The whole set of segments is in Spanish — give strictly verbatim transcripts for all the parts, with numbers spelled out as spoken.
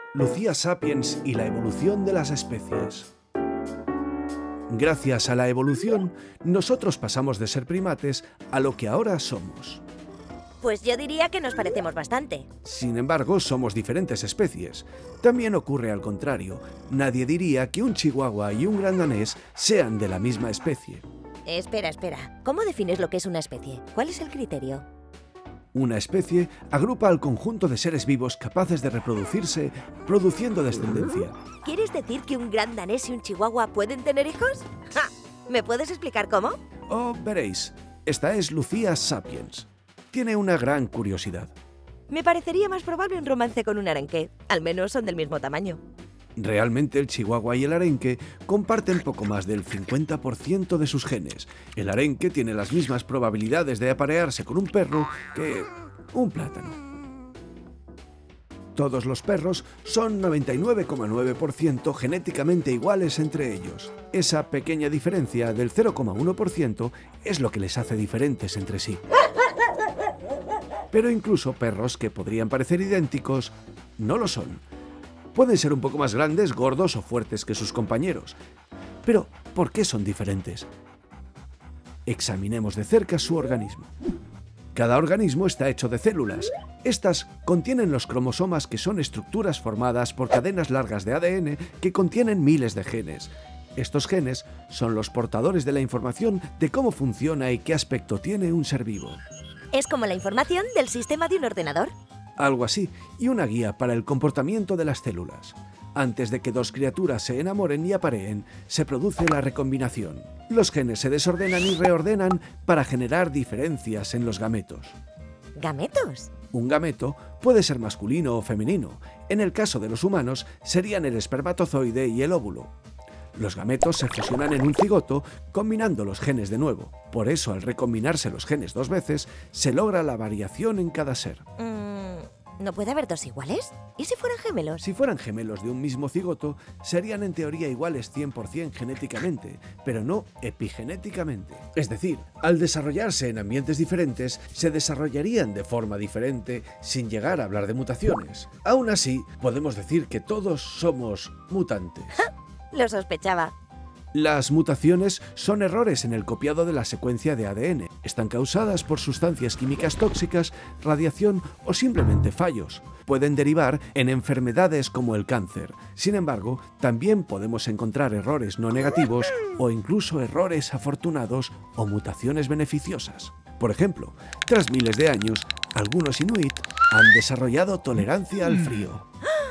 Lucía Sapiens y la evolución de las especies. Gracias a la evolución, nosotros pasamos de ser primates a lo que ahora somos. Pues yo diría que nos parecemos bastante. Sin embargo, somos diferentes especies. También ocurre al contrario. Nadie diría que un chihuahua y un gran danés sean de la misma especie. Espera, espera. ¿Cómo defines lo que es una especie? ¿Cuál es el criterio? Una especie agrupa al conjunto de seres vivos capaces de reproducirse, produciendo descendencia. ¿Quieres decir que un gran danés y un chihuahua pueden tener hijos? ¡Ja! ¿Me puedes explicar cómo? Oh, veréis. Esta es Lucía Sapiens. Tiene una gran curiosidad. Me parecería más probable un romance con un arenque. Al menos son del mismo tamaño. Realmente el chihuahua y el arenque comparten poco más del cincuenta por ciento de sus genes. El arenque tiene las mismas probabilidades de aparearse con un perro que un plátano. Todos los perros son noventa y nueve coma nueve por ciento genéticamente iguales entre ellos. Esa pequeña diferencia del cero coma uno por ciento es lo que les hace diferentes entre sí. Pero incluso perros que podrían parecer idénticos no lo son. Pueden ser un poco más grandes, gordos o fuertes que sus compañeros. Pero, ¿por qué son diferentes? Examinemos de cerca su organismo. Cada organismo está hecho de células. Estas contienen los cromosomas, que son estructuras formadas por cadenas largas de A D N que contienen miles de genes. Estos genes son los portadores de la información de cómo funciona y qué aspecto tiene un ser vivo. Es como la información del sistema de un ordenador. Algo así, y una guía para el comportamiento de las células. Antes de que dos criaturas se enamoren y apareen, se produce la recombinación. Los genes se desordenan y reordenan para generar diferencias en los gametos. ¿Gametos? Un gameto puede ser masculino o femenino. En el caso de los humanos, serían el espermatozoide y el óvulo. Los gametos se fusionan en un cigoto, combinando los genes de nuevo. Por eso, al recombinarse los genes dos veces, se logra la variación en cada ser. Mm, ¿No puede haber dos iguales? ¿Y si fueran gemelos? Si fueran gemelos de un mismo cigoto, serían en teoría iguales cien por cien genéticamente, pero no epigenéticamente. Es decir, al desarrollarse en ambientes diferentes, se desarrollarían de forma diferente sin llegar a hablar de mutaciones. Aún así, podemos decir que todos somos mutantes. Lo sospechaba. Las mutaciones son errores en el copiado de la secuencia de A D N. Están causadas por sustancias químicas tóxicas, radiación o simplemente fallos. Pueden derivar en enfermedades como el cáncer. Sin embargo, también podemos encontrar errores no negativos o incluso errores afortunados o mutaciones beneficiosas. Por ejemplo, tras miles de años, algunos inuit han desarrollado tolerancia al frío.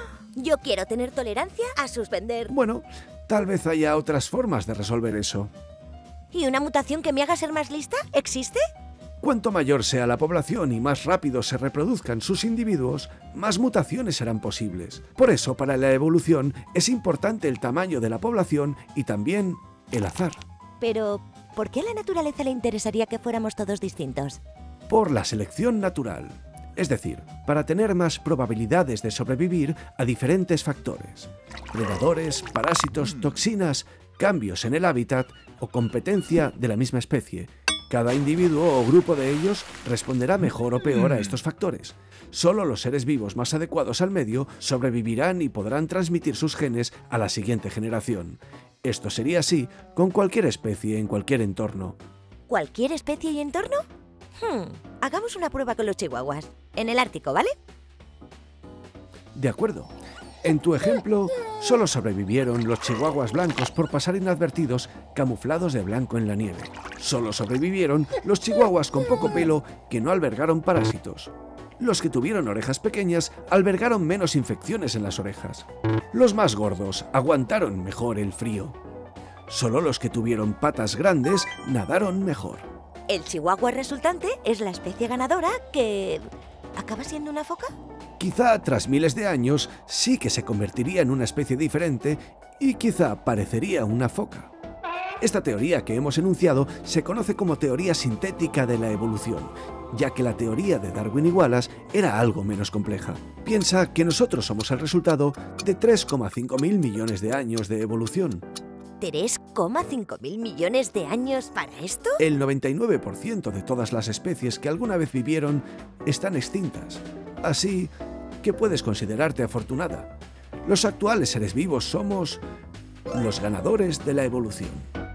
Yo quiero tener tolerancia a suspender. Bueno, tal vez haya otras formas de resolver eso. ¿Y una mutación que me haga ser más lista? ¿Existe? Cuanto mayor sea la población y más rápido se reproduzcan sus individuos, más mutaciones serán posibles. Por eso, para la evolución, es importante el tamaño de la población y también el azar. Pero, ¿por qué a la naturaleza le interesaría que fuéramos todos distintos? Por la selección natural. Es decir, para tener más probabilidades de sobrevivir a diferentes factores. Predadores, parásitos, toxinas, cambios en el hábitat o competencia de la misma especie. Cada individuo o grupo de ellos responderá mejor o peor a estos factores. Solo los seres vivos más adecuados al medio sobrevivirán y podrán transmitir sus genes a la siguiente generación. Esto sería así con cualquier especie en cualquier entorno. ¿Cualquier especie y entorno? Hmm, hagamos una prueba con los chihuahuas. En el Ártico, ¿vale? De acuerdo. En tu ejemplo, solo sobrevivieron los chihuahuas blancos por pasar inadvertidos, camuflados de blanco en la nieve. Solo sobrevivieron los chihuahuas con poco pelo que no albergaron parásitos. Los que tuvieron orejas pequeñas albergaron menos infecciones en las orejas. Los más gordos aguantaron mejor el frío. Solo los que tuvieron patas grandes nadaron mejor. El chihuahua resultante es la especie ganadora que... ¿acaba siendo una foca? Quizá tras miles de años sí que se convertiría en una especie diferente y quizá parecería una foca. Esta teoría que hemos enunciado se conoce como teoría sintética de la evolución, ya que la teoría de Darwin y Wallace era algo menos compleja. Piensa que nosotros somos el resultado de tres coma cinco mil millones de años de evolución. ¿tres coma cinco mil millones de años para esto? El noventa y nueve por ciento de todas las especies que alguna vez vivieron están extintas. Así que puedes considerarte afortunada. Los actuales seres vivos somos los ganadores de la evolución.